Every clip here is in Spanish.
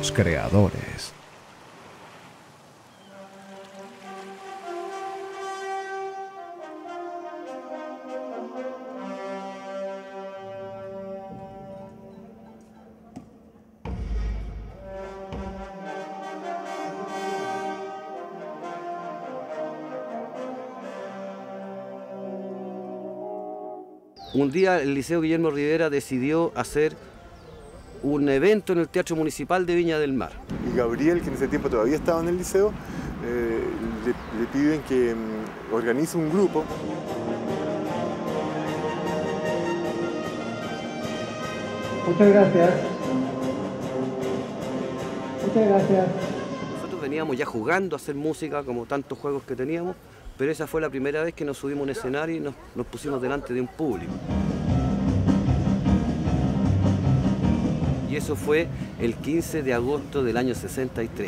los creadores. Un día el Liceo Guillermo Rivera decidió hacer un evento en el Teatro Municipal de Viña del Mar. Y Gabriel, que en ese tiempo todavía estaba en el liceo, le piden que organice un grupo. Muchas gracias. Muchas gracias. Nosotros veníamos ya jugando a hacer música como tantos juegos que teníamos, pero esa fue la primera vez que nos subimos a un escenario y nos pusimos delante de un público. Y eso fue el 15 de agosto del año 63.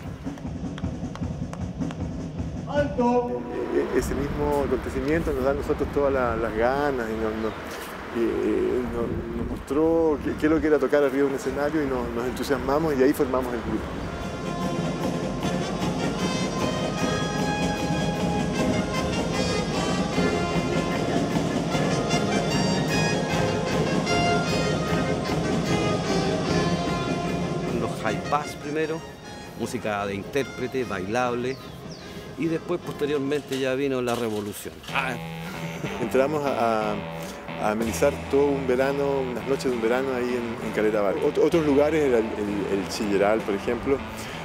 ¡Alto! Ese mismo acontecimiento nos da a nosotros todas las ganas y nos mostró qué es lo que era tocar arriba de un escenario y nos entusiasmamos y ahí formamos el grupo. Hi-Bass primero, música de intérprete, bailable, y después posteriormente ya vino la revolución. Entramos a amenizar todo un verano, unas noches de un verano ahí en Caleta Bar. Otros lugares era el Chilleral, por ejemplo,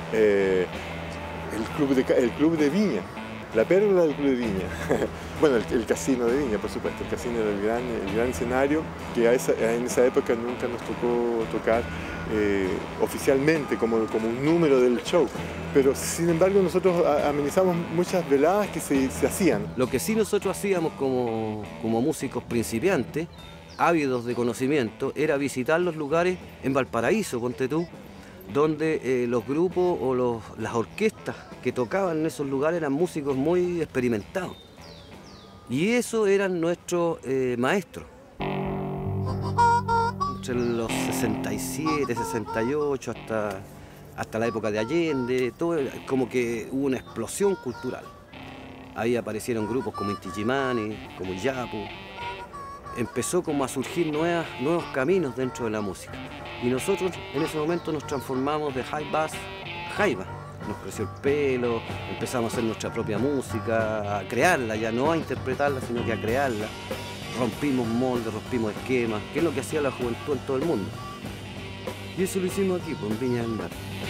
el club de Viña, la pérgola del Club de Viña. Bueno, el casino de Viña, por supuesto. El casino era el gran escenario que en esa época nunca nos tocó tocar oficialmente como un número del show. Pero sin embargo nosotros amenizamos muchas veladas que se hacían. Lo que sí nosotros hacíamos como músicos principiantes, ávidos de conocimiento, era visitar los lugares en Valparaíso, ponte tú, donde los grupos o las orquestas que tocaban en esos lugares eran músicos muy experimentados. Y eso eran nuestros maestros. Entre los 67, 68, hasta la época de Allende, todo como que hubo una explosión cultural. Ahí aparecieron grupos como Inti Illimani, como Yapu. Empezó como a surgir nuevos caminos dentro de la música. Y nosotros en ese momento nos transformamos de Hi-Bass a Hi-Bass. Nos creció el pelo, empezamos a hacer nuestra propia música, a crearla, ya no a interpretarla, sino que a crearla. Rompimos moldes, rompimos esquemas, que es lo que hacía la juventud en todo el mundo. Y eso lo hicimos aquí, en Viña del Mar.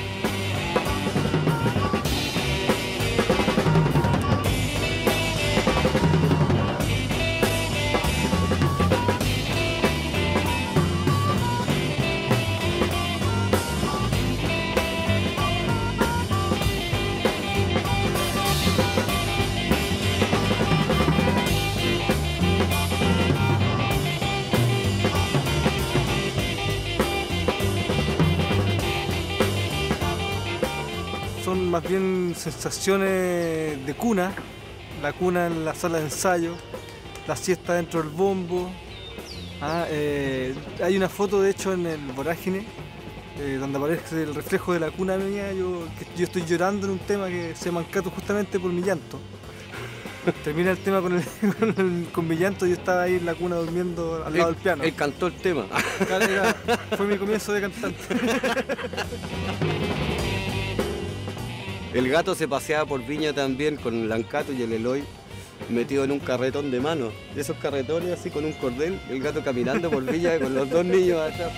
Son más bien sensaciones de cuna, la cuna en la sala de ensayo, la siesta dentro del bombo. Hay una foto de hecho en el Vorágine donde aparece el reflejo de la cuna mía. Yo estoy llorando en un tema que se llama Mancato justamente por mi llanto. Termina el tema con mi llanto y yo estaba ahí en la cuna durmiendo al lado del piano. Él cantó el tema. Fue mi comienzo de cantante. El gato se paseaba por Viña también con el Lancato y el Eloy metido en un carretón de mano. De esos carretones así con un cordel, el gato caminando por Viña con los dos niños atrás.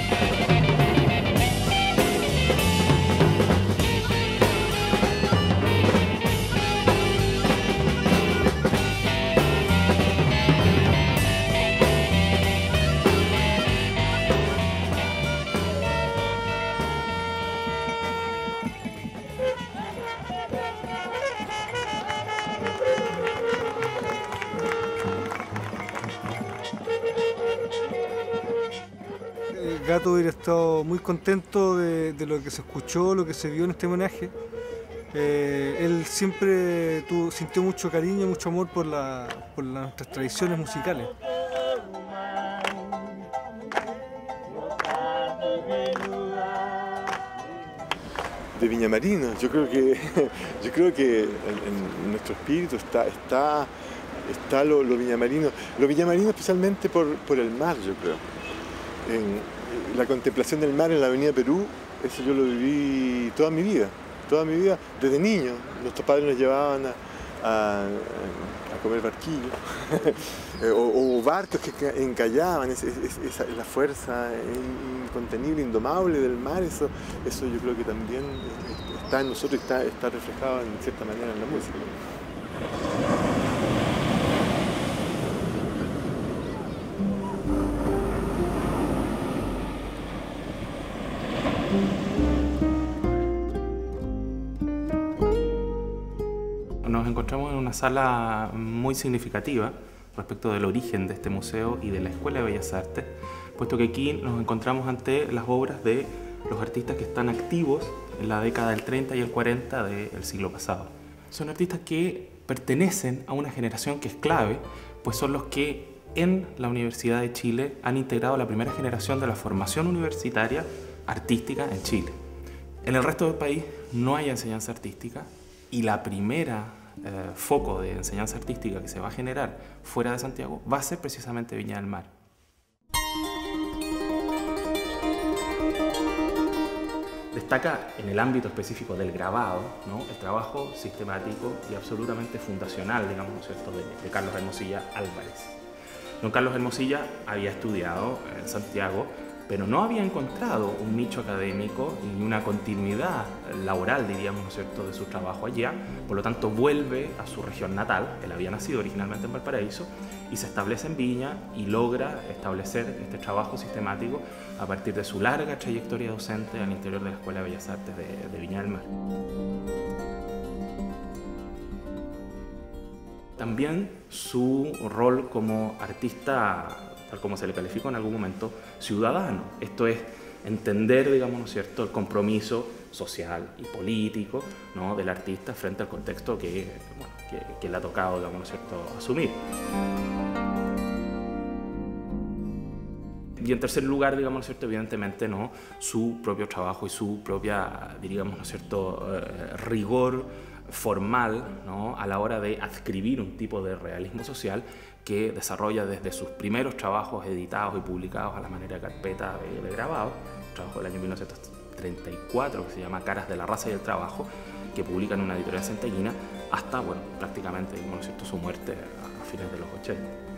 Gato hubiera estado muy contento de lo que se escuchó, lo que se vio en este homenaje. Él siempre sintió mucho cariño, mucho amor por nuestras tradiciones musicales. de viñamarinos. Yo creo que en nuestro espíritu está lo viñamarino. Lo viñamarino especialmente por el mar, yo creo. La contemplación del mar en la Avenida Perú, eso yo lo viví toda mi vida, desde niño. Nuestros padres nos llevaban a comer barquillos o barcos que encallaban, la fuerza incontenible, indomable del mar, eso yo creo que también está en nosotros y está reflejado en cierta manera en la música. Nos encontramos en una sala muy significativa respecto del origen de este museo y de la Escuela de Bellas Artes, puesto que aquí nos encontramos ante las obras de los artistas que están activos en la década del 30 y el 40 del siglo pasado. Son artistas que pertenecen a una generación que es clave, pues son los que en la Universidad de Chile han integrado la primera generación de la formación universitaria artística en Chile. En el resto del país no hay enseñanza artística y la primera foco de enseñanza artística que se va a generar fuera de Santiago va a ser precisamente Viña del Mar. Destaca en el ámbito específico del grabado, ¿no?, el trabajo sistemático y absolutamente fundacional, digamos, ¿no es cierto?, de Carlos Hermosilla Álvarez. Don Carlos Hermosilla había estudiado en Santiago, pero no había encontrado un nicho académico y una continuidad laboral, diríamos, ¿no es cierto?, de su trabajo allá. Por lo tanto, vuelve a su región natal. Él había nacido originalmente en Valparaíso y se establece en Viña y logra establecer este trabajo sistemático a partir de su larga trayectoria docente al interior de la Escuela de Bellas Artes de Viña del Mar. También su rol como artista, tal como se le calificó en algún momento, ciudadano. Esto es entender, digamos, ¿no es cierto?, el compromiso social y político, ¿no?, del artista frente al contexto que le ha tocado, digamos, ¿no es cierto?, asumir. Y en tercer lugar, digamos, ¿no es cierto?, evidentemente, ¿no?, su propio trabajo y su propia, diríamos, ¿no es cierto?, rigor formal, ¿no?, a la hora de adscribir un tipo de realismo social que desarrolla desde sus primeros trabajos editados y publicados a la manera de carpeta de grabado, un trabajo del año 1934 que se llama Caras de la raza y el trabajo, que publica en una editorial centellina, hasta, bueno, prácticamente, digamos, ¿no es cierto?, su muerte a fines de los 80.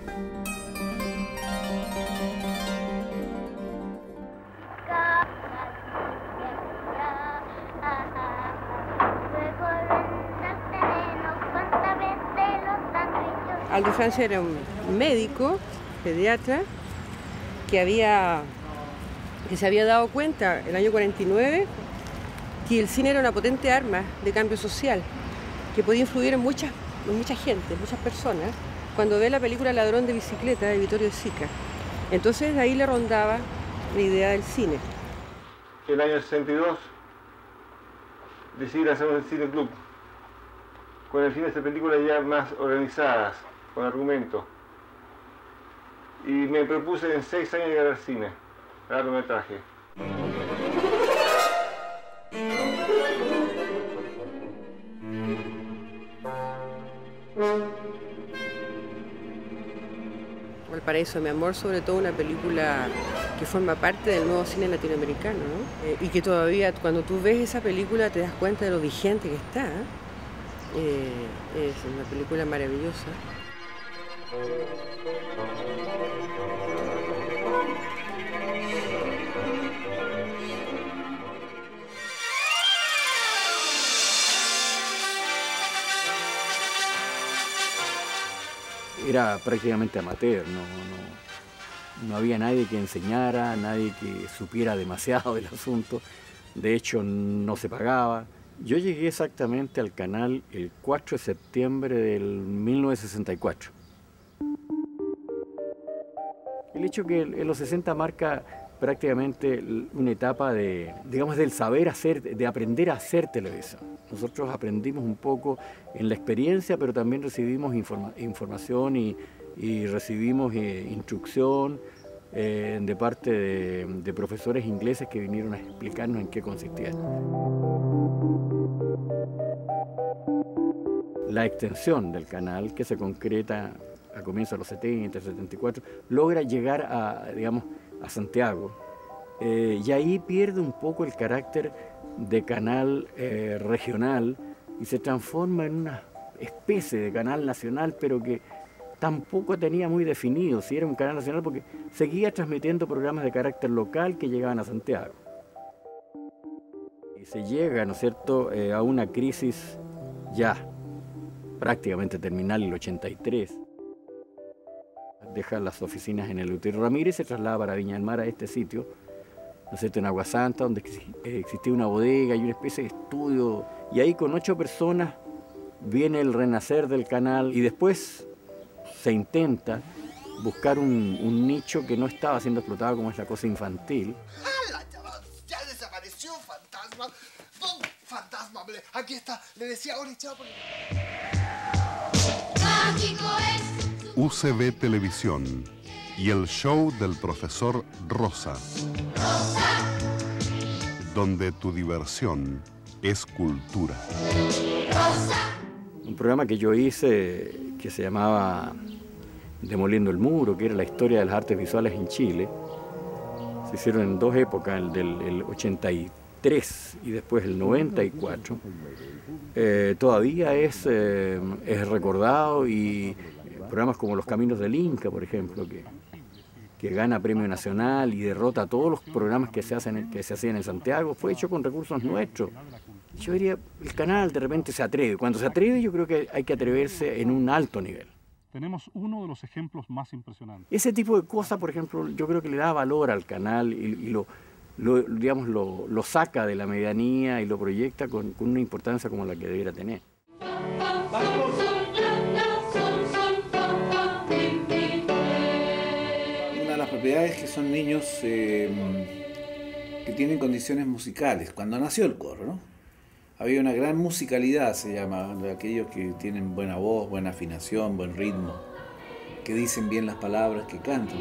Aldo Francia era un médico, pediatra, que se había dado cuenta en el año 49 que el cine era una potente arma de cambio social, que podía influir en mucha gente, en muchas personas, cuando ve la película Ladrón de bicicleta de Vittorio Sica. Entonces de ahí le rondaba la idea del cine. El año 62 decidí hacer un cine club, con el fin de hacer películas ya más organizadas, con argumento. Y me propuse en 6 años llegar al cine, a largometraje. Valparaíso, mi amor, sobre todo una película que forma parte del nuevo cine latinoamericano, ¿no? Y que todavía, cuando tú ves esa película, te das cuenta de lo vigente que está. Es una película maravillosa. Era prácticamente amateur, no había nadie que enseñara, nadie que supiera demasiado del asunto. De hecho, no se pagaba. Yo llegué exactamente al canal el 4 de septiembre del 1964. El hecho que en los 60 marca prácticamente una etapa del saber hacer, de aprender a hacer televisión. Nosotros aprendimos un poco en la experiencia, pero también recibimos información y recibimos instrucción de parte de profesores ingleses que vinieron a explicarnos en qué consistía. La extensión del canal, que se concreta a comienzos de los 70, 74, logra llegar a, digamos, a Santiago. Y ahí pierde un poco el carácter de canal regional y se transforma en una especie de canal nacional, pero que tampoco tenía muy definido si era un canal nacional, porque seguía transmitiendo programas de carácter local que llegaban a Santiago. Y se llega, ¿no es cierto?, a una crisis ya prácticamente terminal, el 83. Deja las oficinas en el Eleuterio Ramírez y se traslada para Viña del Mar, a este sitio, ¿no es cierto?, en Agua Santa, donde existía una bodega y una especie de estudio. Y ahí con 8 personas viene el renacer del canal y después se intenta buscar un nicho que no estaba siendo explotado, como es la cosa infantil. ¡Hala, chaval! ¡Ya desapareció, fantasma! ¿Dónde? ¡Fantasma! Aquí está, le decía ahora echado por... UCB Televisión y el show del profesor Rosa, donde tu diversión es cultura. Un programa que yo hice que se llamaba Demoliendo el Muro, que era la historia de las artes visuales en Chile. Se hicieron en 2 épocas, el 83 y después el 94. Todavía es recordado, y programas como Los Caminos del Inca, por ejemplo, que gana premio nacional y derrota a todos los programas que se hacían en Santiago, fue hecho con recursos nuestros. Yo diría, el canal de repente se atreve. Cuando se atreve, yo creo que hay que atreverse en un alto nivel. Tenemos uno de los ejemplos más impresionantes. Ese tipo de cosas, por ejemplo, yo creo que le da valor al canal y lo saca de la medianía y lo proyecta con una importancia como la que debiera tener. Una de las propiedades es que son niños que tienen condiciones musicales. Cuando nació el coro, ¿no?, había una gran musicalidad, se llama, de aquellos que tienen buena voz, buena afinación, buen ritmo, que dicen bien las palabras, que cantan.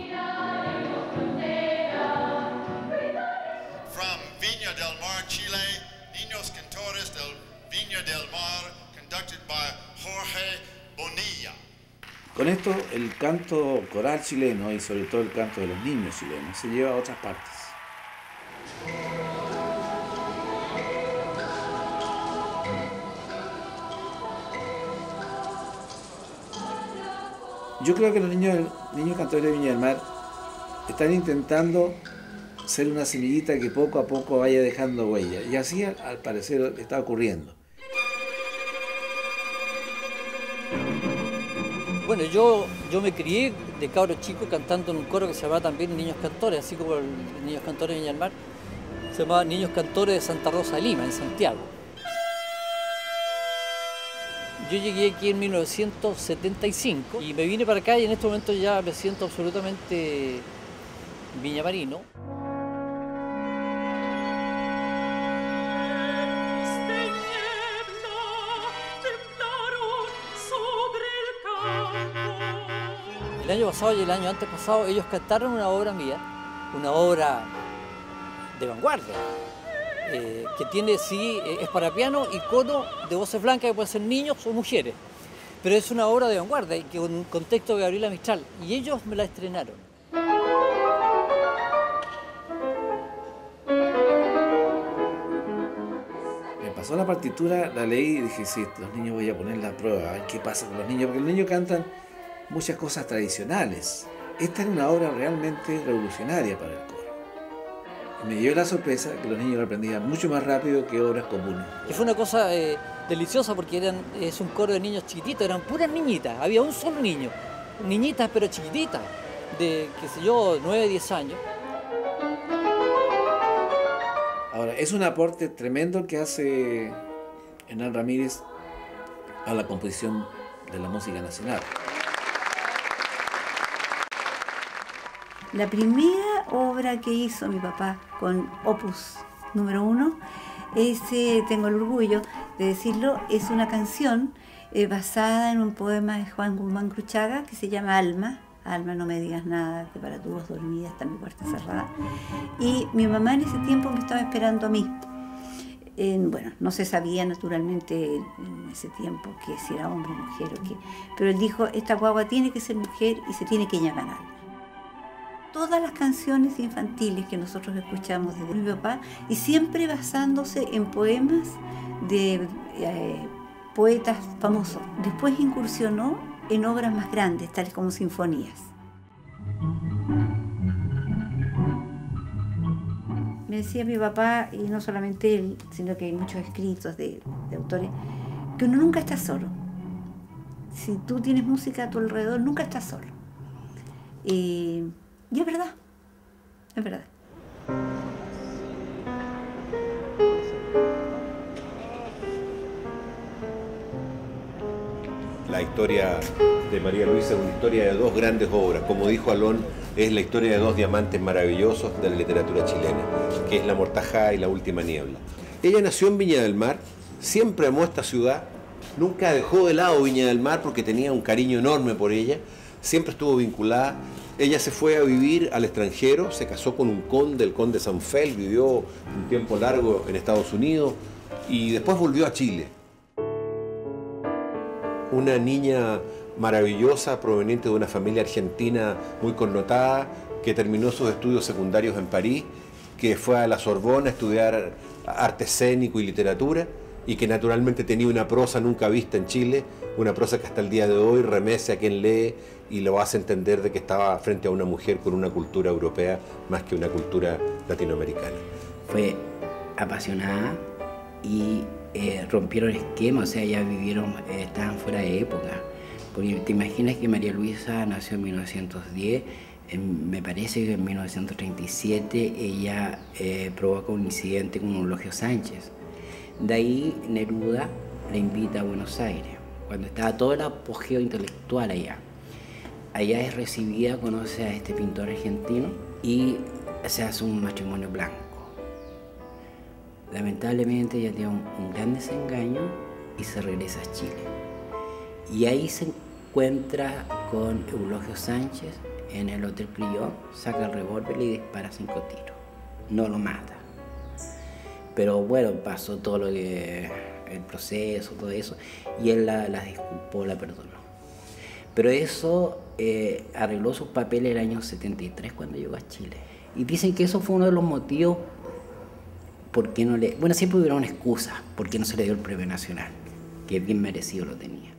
From Viña del Mar, Chile, Niños Cantores del Viña del Mar, conducted by Jorge Bonilla. Con esto, el canto coral chileno y sobre todo el canto de los niños chilenos se lleva a otras partes. Yo creo que los niños cantores de Viña del Mar están intentando ser una semillita que poco a poco vaya dejando huella. Y así, al parecer, está ocurriendo. Bueno, yo me crié de cabro chico cantando en un coro que se llamaba también Niños Cantores, así como el Niños Cantores de Viña del Mar, se llamaba Niños Cantores de Santa Rosa de Lima, en Santiago. Yo llegué aquí en 1975 y me vine para acá y en este momento ya me siento absolutamente viñamarino. El año pasado y el año antes pasado ellos cantaron una obra mía, una obra de vanguardia. Que tiene, sí, es para piano y coro de voces blancas que pueden ser niños o mujeres. Pero es una obra de vanguardia, que con un contexto de Gabriela Mistral. Y ellos me la estrenaron. Me pasó la partitura, la leí y dije, sí, los niños voy a poner la prueba, a ver qué pasa con los niños. Porque los niños cantan muchas cosas tradicionales. Esta era una obra realmente revolucionaria para el coro. Me dio la sorpresa que los niños lo aprendían mucho más rápido que obras comunes. Y fue una cosa deliciosa porque es un coro de niños chiquititos, eran puras niñitas, había un solo niño, niñitas pero chiquititas, de, qué sé yo, 9, 10 años. Ahora, es un aporte tremendo que hace Hernán Ramírez a la composición de la música nacional. La primera obra que hizo mi papá con Opus número 1, tengo el orgullo de decirlo, es una canción basada en un poema de Juan Guzmán Cruchaga que se llama Alma. Alma, no me digas nada, que para tu voz dormida está mi puerta cerrada. Y mi mamá en ese tiempo me estaba esperando a mí. Bueno, no se sabía naturalmente en ese tiempo que si era hombre o mujer o qué, pero él dijo, esta guagua tiene que ser mujer y se tiene que llamar Alma. Todas las canciones infantiles que nosotros escuchamos desde mi papá, y siempre basándose en poemas de poetas famosos. Después incursionó en obras más grandes, tales como sinfonías. Me decía mi papá, y no solamente él, sino que hay muchos escritos de autores, que uno nunca está solo. Si tú tienes música a tu alrededor, nunca estás solo. Y es verdad, es verdad. La historia de María Luisa es una historia de dos grandes obras. Como dijo Alón, es la historia de dos diamantes maravillosos de la literatura chilena, que es La Mortajada y La Última Niebla. Ella nació en Viña del Mar, siempre amó esta ciudad, nunca dejó de lado Viña del Mar porque tenía un cariño enorme por ella, siempre estuvo vinculada. Ella se fue a vivir al extranjero, se casó con un conde, el conde Sanfel, vivió un tiempo largo en Estados Unidos y después volvió a Chile. Una niña maravillosa, proveniente de una familia argentina muy connotada, que terminó sus estudios secundarios en París, que fue a la Sorbona a estudiar arte escénico y literatura, y que naturalmente tenía una prosa nunca vista en Chile, una prosa que hasta el día de hoy remece a quien lee y lo hace entender de que estaba frente a una mujer con una cultura europea más que una cultura latinoamericana. Fue apasionada y rompieron esquemas, o sea, ya vivieron, estaban fuera de época. Porque te imaginas que María Luisa nació en 1910, me parece que en 1937 ella provoca un incidente con Eulogio Sánchez. De ahí Neruda la invita a Buenos Aires, cuando estaba todo el apogeo intelectual allá. Allá es recibida, conoce a este pintor argentino y se hace un matrimonio blanco. Lamentablemente ella tiene un gran desengaño y se regresa a Chile. Y ahí se encuentra con Eulogio Sánchez en el Hotel Crillon, saca el revólver y le dispara 5 tiros. No lo mata. Pero bueno, pasó todo lo que, el proceso, todo eso, y él la disculpó, la perdonó. Pero eso arregló sus papeles el año 73 cuando llegó a Chile. Y dicen que eso fue uno de los motivos por qué no le... Bueno, siempre hubiera una excusa por qué no se le dio el premio nacional, que bien merecido lo tenía.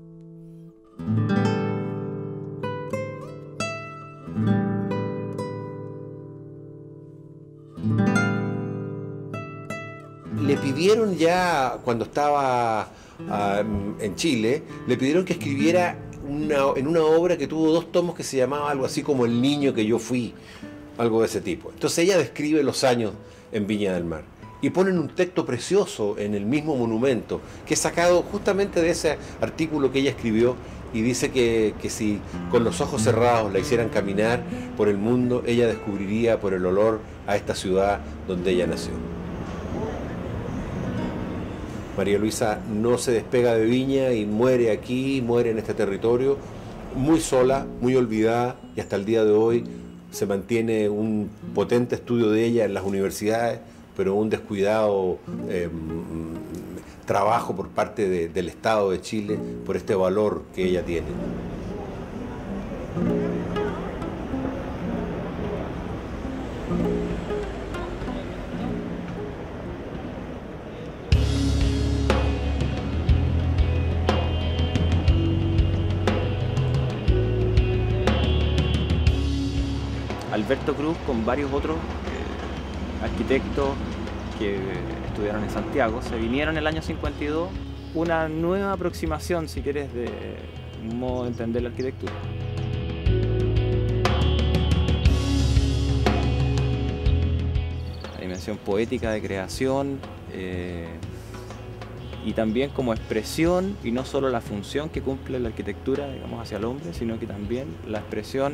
Le pidieron ya, cuando estaba en Chile, le pidieron que escribiera en una obra que tuvo 2 tomos que se llamaba algo así como El niño que yo fui, algo de ese tipo. Entonces ella describe los años en Viña del Mar y ponen un texto precioso en el mismo monumento, que es sacado justamente de ese artículo que ella escribió, y dice que si con los ojos cerrados la hicieran caminar por el mundo, ella descubriría por el olor a esta ciudad donde ella nació. María Luisa no se despega de Viña y muere aquí, muere en este territorio, muy sola, muy olvidada, y hasta el día de hoy se mantiene un potente estudio de ella en las universidades, pero un descuidado trabajo por parte del Estado de Chile por este valor que ella tiene. Alberto Cruz con varios otros arquitectos que estudiaron en Santiago, se vinieron en el año 52 una nueva aproximación, si quieres, de un modo de entender la arquitectura. La dimensión poética de creación y también como expresión, y no solo la función que cumple la arquitectura, digamos, hacia el hombre, sino que también la expresión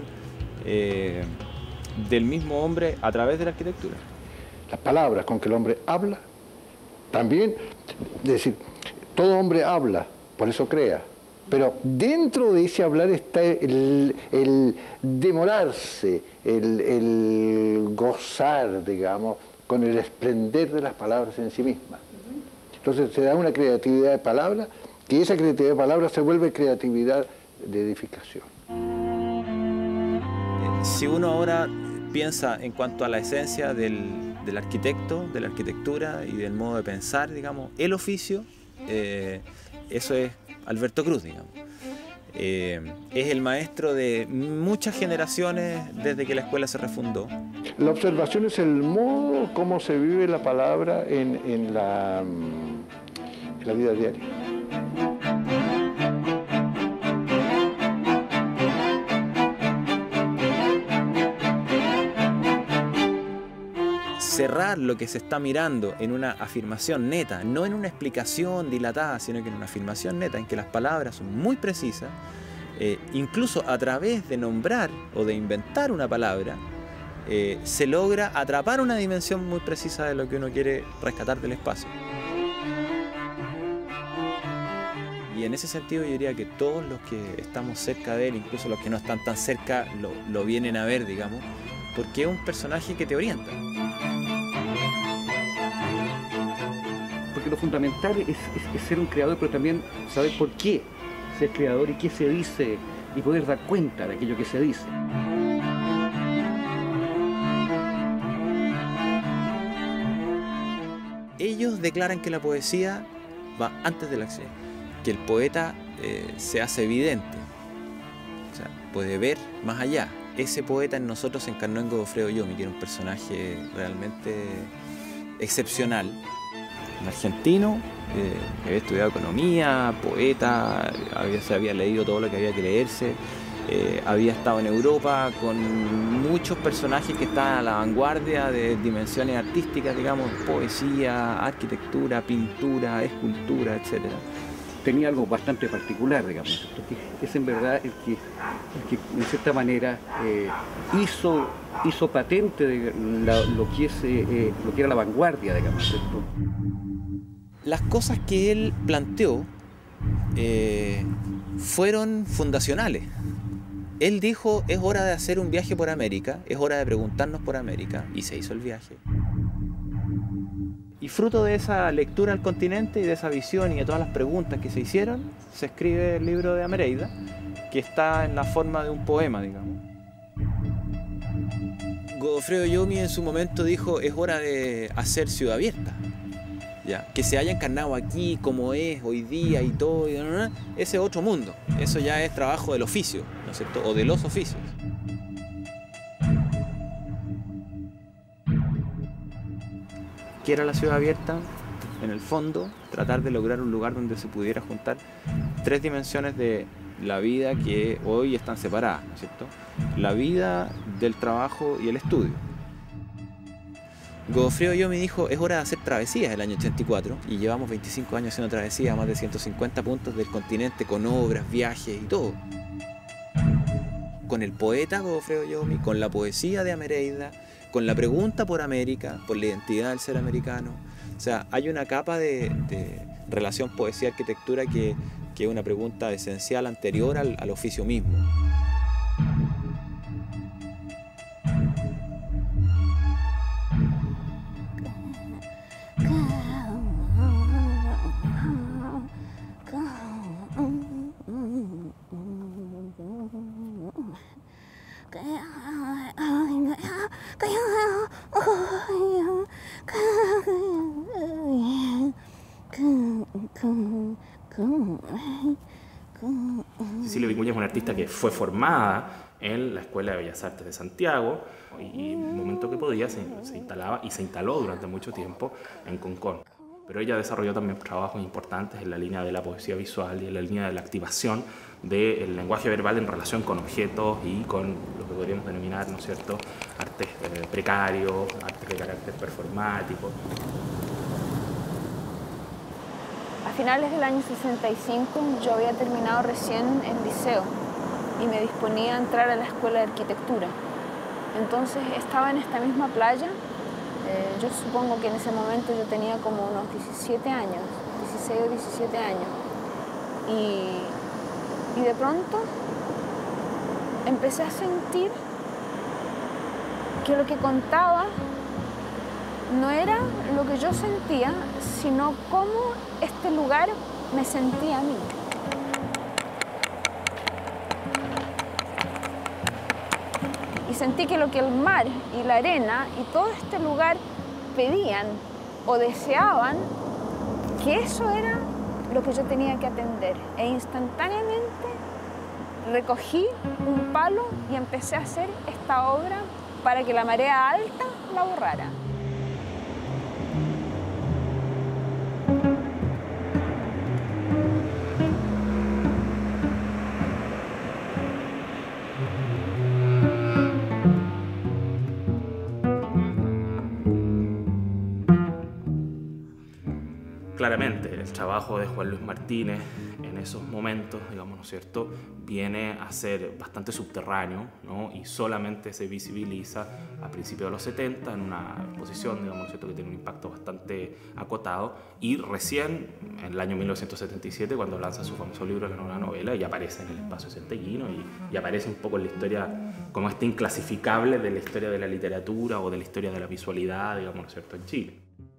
del mismo hombre a través de la arquitectura. Las palabras con que el hombre habla, también, es decir, todo hombre habla, por eso crea, pero dentro de ese hablar está el demorarse, el gozar, digamos, con el esplendor de las palabras en sí mismas. Entonces se da una creatividad de palabra, que esa creatividad de palabra se vuelve creatividad de edificación. Si uno ahora piensa en cuanto a la esencia del arquitecto, de la arquitectura y del modo de pensar, digamos, el oficio, eso es Alberto Cruz, digamos. Es el maestro de muchas generaciones desde que la escuela se refundó. La observación es el modo como se vive la palabra en la vida diaria. Cerrar lo que se está mirando en una afirmación neta, no en una explicación dilatada, sino que en una afirmación neta, en que las palabras son muy precisas, incluso a través de nombrar o de inventar una palabra, se logra atrapar una dimensión muy precisa de lo que uno quiere rescatar del espacio. Y en ese sentido yo diría que todos los que estamos cerca de él, incluso los que no están tan cerca, lo vienen a ver, digamos, porque es un personaje que te orienta. Porque lo fundamental es ser un creador, pero también saber por qué ser creador y qué se dice y poder dar cuenta de aquello que se dice. Ellos declaran que la poesía va antes de la acción, que el poeta se hace evidente, o sea, puede ver más allá. Ese poeta en nosotros se encarnó en Godofredo Yomi, que era un personaje realmente excepcional. Un argentino, que había estudiado economía, poeta, se había leído todo lo que había que leerse, había estado en Europa con muchos personajes que estaban a la vanguardia de dimensiones artísticas, digamos, poesía, arquitectura, pintura, escultura, etc. Tenía algo bastante particular, digamos, que es en verdad el que en cierta manera hizo patente de lo que era la vanguardia, digamos, ¿cierto? Las cosas que él planteó fueron fundacionales. Él dijo, es hora de hacer un viaje por América, es hora de preguntarnos por América, y se hizo el viaje. Y fruto de esa lectura al continente y de esa visión y de todas las preguntas que se hicieron, se escribe el libro de Amereida, que está en la forma de un poema, digamos. Godofredo Yomi en su momento dijo, es hora de hacer Ciudad Abierta. Ya, que se haya encarnado aquí como es hoy día y todo, ese es otro mundo. Eso ya es trabajo del oficio, ¿no es cierto? O de los oficios. ¿Qué era la Ciudad Abierta? En el fondo, tratar de lograr un lugar donde se pudiera juntar tres dimensiones de la vida que hoy están separadas, ¿no es cierto? La vida del trabajo y el estudio. Godofredo Yomi dijo, es hora de hacer travesías el año 84, y llevamos 25 años haciendo travesías a más de 150 puntos del continente, con obras, viajes y todo. Con el poeta Godofredo Yomi, con la poesía de Amereida, con la pregunta por América, por la identidad del ser americano. O sea, hay una capa de relación poesía-arquitectura que es una pregunta esencial anterior al oficio mismo. Cecilia Vicuña es una artista que fue formada en la Escuela de Bellas Artes de Santiago y en el momento que podía se instalaba y se instaló durante mucho tiempo en Concón. Pero ella desarrolló también trabajos importantes en la línea de la poesía visual y en la línea de la activación del lenguaje verbal en relación con objetos y con lo que podríamos denominar, ¿no es cierto?, artes precarios, artes de carácter performático. A finales del año 65 yo había terminado recién el liceo y me disponía a entrar a la escuela de arquitectura. Entonces estaba en esta misma playa. Yo supongo que en ese momento yo tenía como unos 17 años, 16 o 17 años. Y de pronto empecé a sentir que lo que contaba no era lo que yo sentía, sino cómo este lugar me sentía a mí. Y sentí que lo que el mar y la arena y todo este lugar pedían o deseaban, que eso era lo que yo tenía que atender. E instantáneamente recogí un palo y empecé a hacer esta obra para que la marea alta la borrara. Claramente, el trabajo de Juan Luis Martínez en esos momentos, digamos, ¿no es cierto?, viene a ser bastante subterráneo, ¿no? Y solamente se visibiliza a principios de los 70 en una exposición, digamos, ¿no es cierto?, que tiene un impacto bastante acotado, y recién en el año 1977, cuando lanza su famoso libro La Nueva Novela, y aparece en el espacio centellino y aparece un poco en la historia como este inclasificable de la historia de la literatura o de la historia de la visualidad, digamos, ¿no es cierto?, en Chile.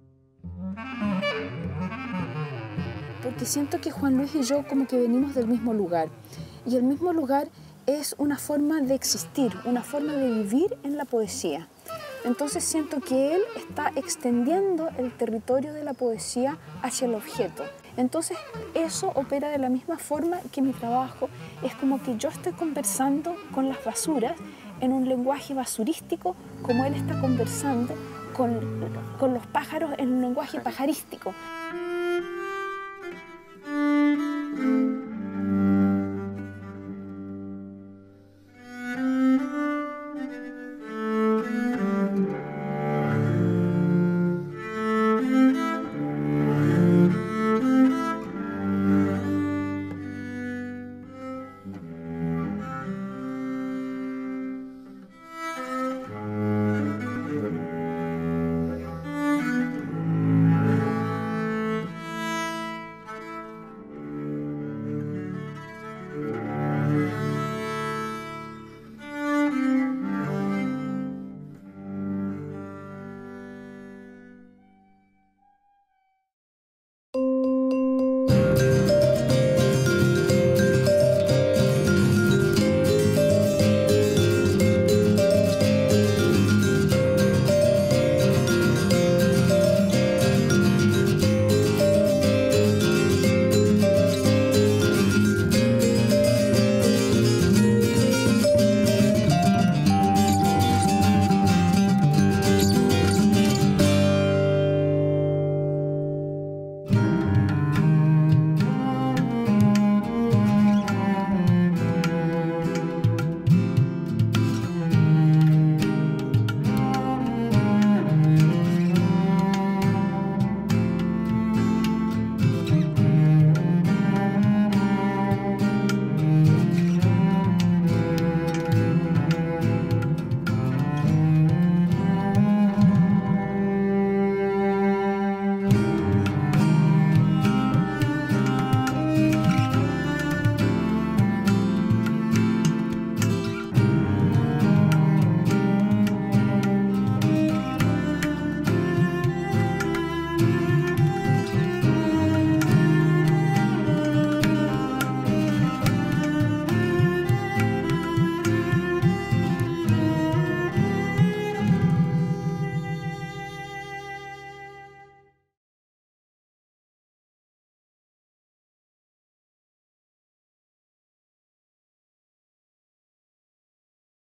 Porque siento que Juan Luis y yo como que venimos del mismo lugar. Y el mismo lugar es una forma de existir, una forma de vivir en la poesía. Entonces siento que él está extendiendo el territorio de la poesía hacia el objeto. Entonces eso opera de la misma forma que mi trabajo. Es como que yo estoy conversando con las basuras en un lenguaje basurístico, como él está conversando con los pájaros en un lenguaje pajarístico.